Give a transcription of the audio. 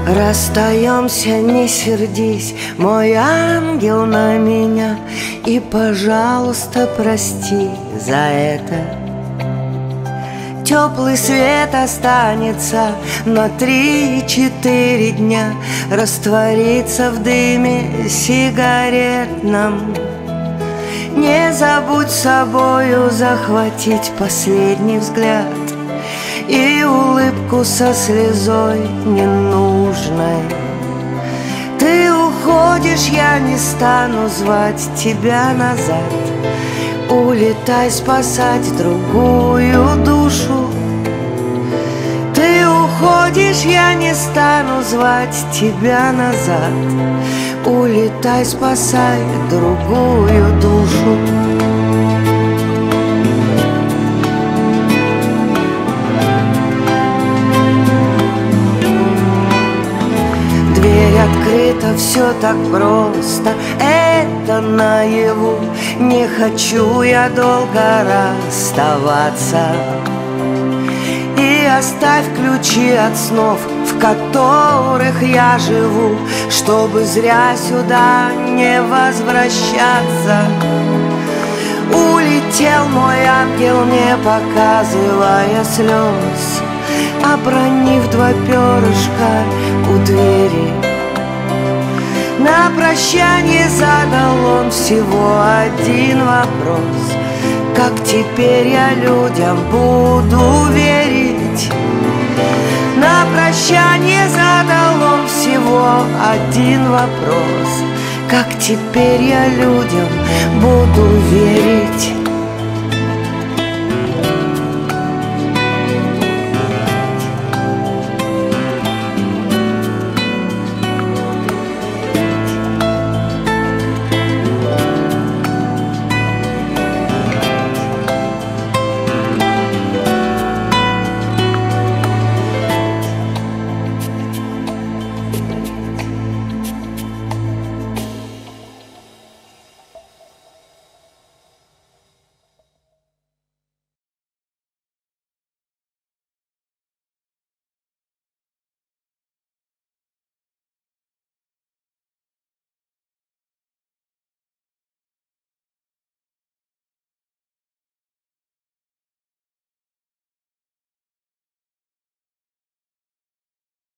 Расстаемся, не сердись, мой ангел, на меня, и, пожалуйста, прости за это. Теплый свет останется на 3-4 дня, растворится в дыме сигаретном. Не забудь с собою захватить последний взгляд и улыбку со слезой ненужной. Ты уходишь, я не стану звать тебя назад. Улетай спасать другую душу. Ты уходишь, я не стану звать тебя назад. Улетай спасай другую душу. Дверь открыта, все так просто, это наяву. Не хочу я долго расставаться. И оставь ключи от снов, в которых я живу, чтобы зря сюда не возвращаться. Улетел мой ангел, не показывая слез, обронив 2 перышка у двери. На прощание задал он всего один вопрос: как теперь я людям буду верить? На прощание задал он всего один вопрос: как теперь я людям буду верить?